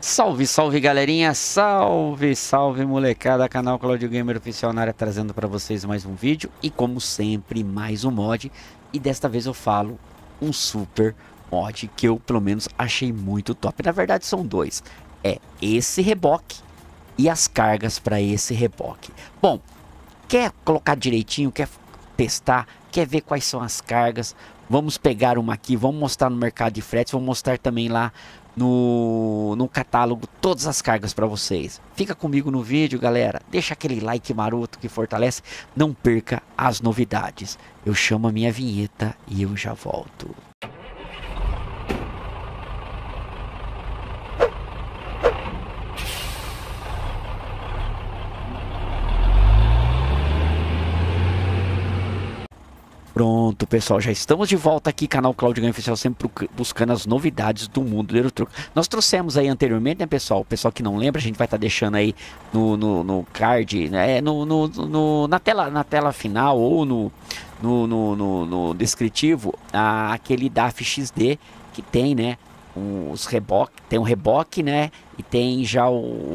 Salve, salve galerinha, salve, salve molecada, canal Claudio Gamer Oficial na área, trazendo para vocês mais um vídeo e como sempre mais um mod. E desta vez eu falo um super mod que eu pelo menos achei muito top. Na verdade são dois, é esse reboque e as cargas para esse reboque. Bom, quer colocar direitinho, quer testar, quer ver quais são as cargas? Vamos pegar uma aqui, vamos mostrar no mercado de fretes, vamos mostrar também lá no catálogo todas as cargas para vocês. Fica comigo no vídeo, galera. Deixa aquele like maroto que fortalece. Não perca as novidades. Eu chamo a minha vinheta e eu já volto. Pronto, pessoal, já estamos de volta aqui, canal Claudio Gamer Oficial, sempre buscando as novidades do mundo do Eurotruck. Nós trouxemos aí anteriormente, né, pessoal? O pessoal que não lembra, a gente vai estar deixando aí no card, né, na tela final ou no descritivo, aquele DAF XD que tem, né, os reboque, tem um reboque, né, e tem já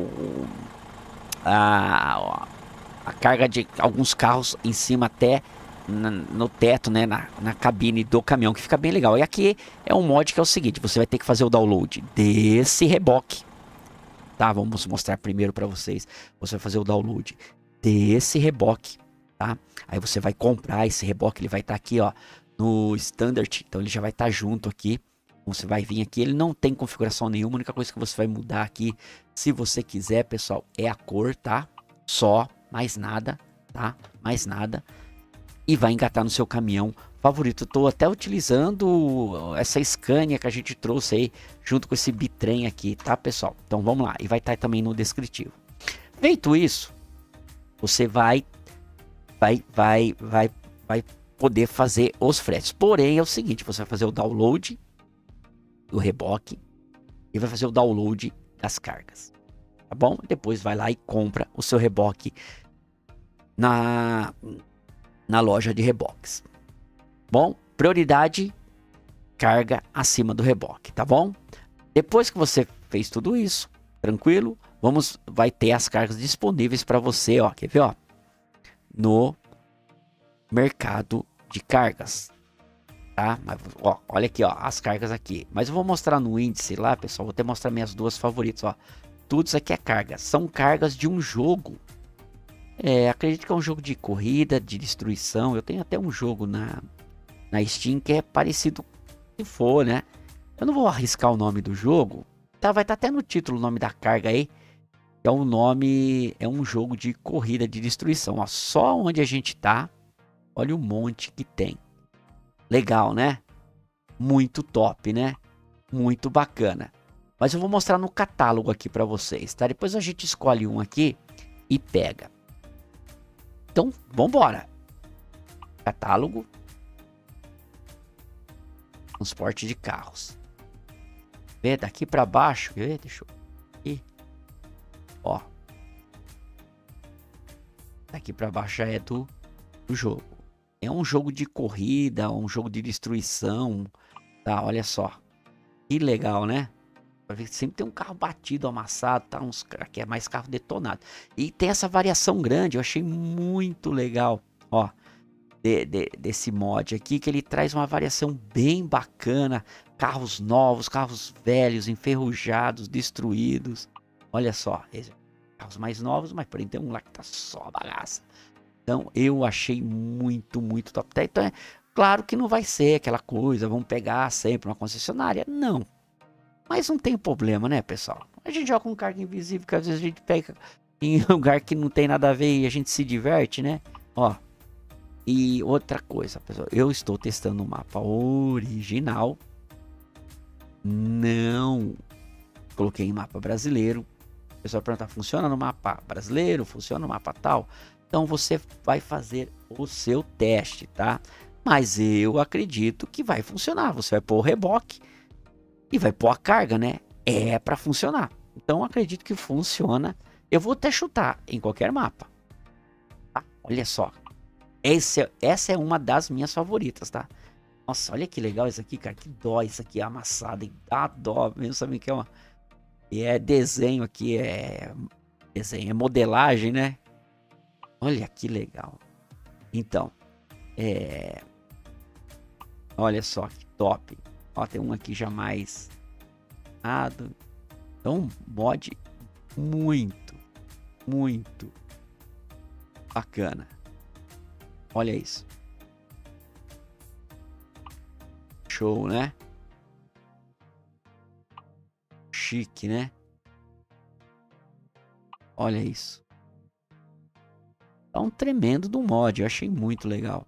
a carga de alguns carros em cima até no teto, né, na cabine do caminhão, que fica bem legal. E aqui é um mod que é o seguinte: você vai ter que fazer o download desse reboque, tá? Vamos mostrar primeiro para vocês. Você vai fazer o download desse reboque, tá? Aí você vai comprar esse reboque, ele vai estar aqui, ó, no standard, então ele já vai estar junto aqui. Você vai vir aqui, ele não tem configuração nenhuma, a única coisa que você vai mudar aqui, se você quiser, pessoal, é a cor, tá? Só, mais nada, tá? Mais nada. E vai engatar no seu caminhão favorito. Eu tô até utilizando essa Scania que a gente trouxe aí junto com esse bitrem aqui, tá, pessoal? Então vamos lá, e vai estar também no descritivo. Feito isso, você vai poder fazer os fretes. Porém é o seguinte: você vai fazer o download do reboque e vai fazer o download das cargas, tá bom? Depois vai lá e compra o seu reboque na loja de reboques. Bom, prioridade carga acima do reboque, tá bom? Depois que você fez tudo isso, tranquilo, vai ter as cargas disponíveis para você, ó, quer ver, ó, no mercado de cargas, tá? Mas, ó, olha aqui, ó, as cargas aqui. Mas eu vou mostrar no índice lá, pessoal, vou até mostrar minhas duas favoritas, ó. Tudo isso aqui é carga, são cargas de um jogo. Acredito que é um jogo de corrida, de destruição. Eu tenho até um jogo na Steam que é parecido, se for, né? Eu não vou arriscar o nome do jogo. Tá, vai estar até no título o nome da carga aí. É um nome, é um jogo de corrida, de destruição. Ó, só onde a gente tá, olha o monte que tem. Legal, né? Muito top, né? Muito bacana. Mas eu vou mostrar no catálogo aqui para vocês, tá? Depois a gente escolhe um aqui e pega. Então, vambora. Catálogo. Transporte de carros. Vê, daqui para baixo. Vê, deixa eu... Aqui. Ó. Daqui para baixo já é do jogo. É um jogo de corrida, um jogo de destruição. Tá, olha só. Que legal, né? Sempre tem um carro batido, amassado, tá? Uns que é mais carro detonado. E tem essa variação grande, eu achei muito legal, ó, desse mod aqui, que ele traz uma variação bem bacana. Carros novos, carros velhos, enferrujados, destruídos. Olha só, carros mais novos, mas porém tem um lá que tá só bagaça. Então eu achei muito, muito top. Então é claro que não vai ser aquela coisa, vamos pegar sempre uma concessionária, não. Mas não tem problema, né, pessoal? A gente joga com carga invisível, que às vezes a gente pega em lugar que não tem nada a ver e a gente se diverte, né? Ó. E outra coisa, pessoal. Eu estou testando o mapa original. Não coloquei em mapa brasileiro. O pessoal pergunta, funciona no mapa brasileiro? Funciona no mapa tal? Então você vai fazer o seu teste, tá? Mas eu acredito que vai funcionar. Você vai pôr o reboque e vai pôr a carga, né? É para funcionar. Então acredito que funciona. Eu vou até chutar em qualquer mapa. Tá? Olha só. Essa é uma das minhas favoritas, tá? Nossa, olha que legal isso aqui, cara. Que dó isso aqui amassado. E dá dó mesmo, sabe que é uma... E é desenho aqui, é desenho, é modelagem, né? Olha que legal. Então, olha só que top. Ó, tem um aqui já mais. Então, mod muito, muito bacana. Olha isso. Show, né? Chique, né? Olha isso. É um tremendo do mod. Eu achei muito legal.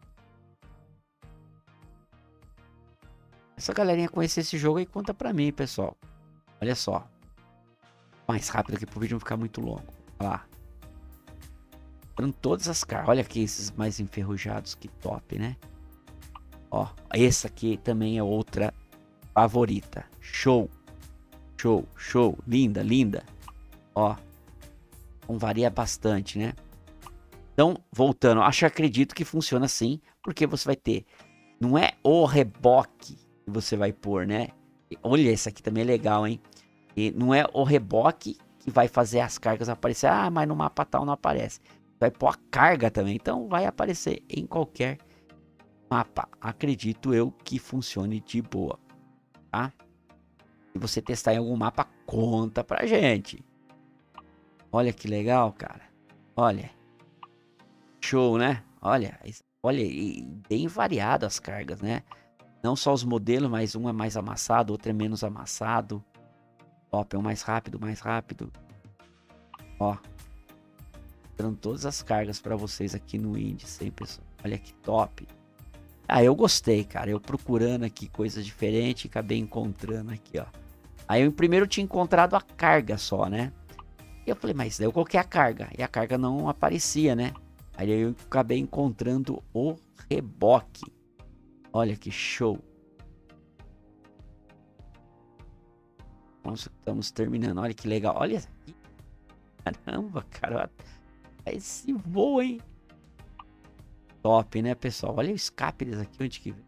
Essa galerinha conhecer esse jogo aí, conta pra mim, pessoal. Olha só. Mais rápido aqui pro vídeo não ficar muito longo. Olha lá. Dando todas as caras. Olha aqui esses mais enferrujados. Que top, né? Ó, essa aqui também é outra favorita. Show. Show, show. Linda, linda. Ó. Então varia bastante, né? Então, voltando. Acredito que funciona assim. Porque você vai ter... Não é o reboque que você vai pôr, né? Olha, esse aqui também é legal, hein? E não é o reboque que vai fazer as cargas aparecer. Ah, mas no mapa tal não aparece. Vai pôr a carga também. Então vai aparecer em qualquer mapa. Acredito eu que funcione de boa. Tá? Se você testar em algum mapa, conta pra gente. Olha que legal, cara. Olha. Show, né? Olha. Olha, e bem variado as cargas, né? Não só os modelos, mas um é mais amassado, outro é menos amassado. Top, é um mais rápido, mais rápido. Ó. Dando todas as cargas para vocês aqui no índice, hein, pessoal? Olha que top. Ah, eu gostei, cara. Eu procurando aqui coisas diferentes, acabei encontrando aqui, ó. Aí eu primeiro tinha encontrado a carga só, né? E eu falei, mas daí eu coloquei a carga. E a carga não aparecia, né? Aí eu acabei encontrando o reboque. Olha que show. Nossa, estamos terminando. Olha que legal. Olha aqui. Caramba, cara. Esse voo, hein? Top, né, pessoal? Olha o escape desse aqui. Onde que...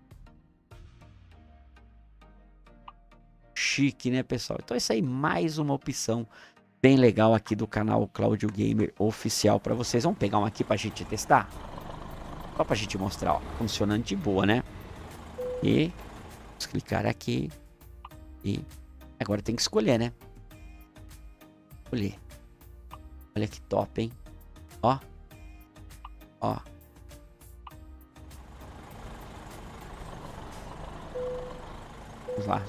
Chique, né, pessoal? Então isso aí, mais uma opção bem legal aqui do canal Claudio Gamer Oficial para vocês. Vamos pegar um aqui pra gente testar? Só pra gente mostrar, ó. Funcionando de boa, né? E vamos clicar aqui. E agora tem que escolher, né? Escolher. Olha que top, hein? Ó. Ó. Vamos lá.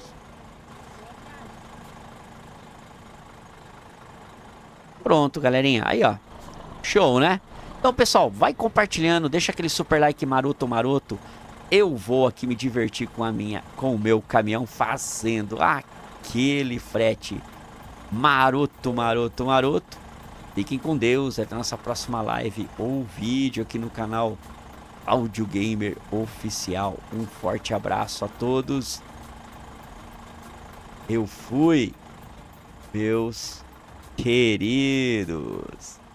Pronto, galerinha. Aí, ó. Show, né? Então, pessoal, vai compartilhando. Deixa aquele super like maroto, maroto. Eu vou aqui me divertir com o meu caminhão fazendo aquele frete maroto, maroto, maroto. Fiquem com Deus. Até a nossa próxima live ou vídeo aqui no canal Claudio Gamer Oficial. Um forte abraço a todos. Eu fui, meus queridos.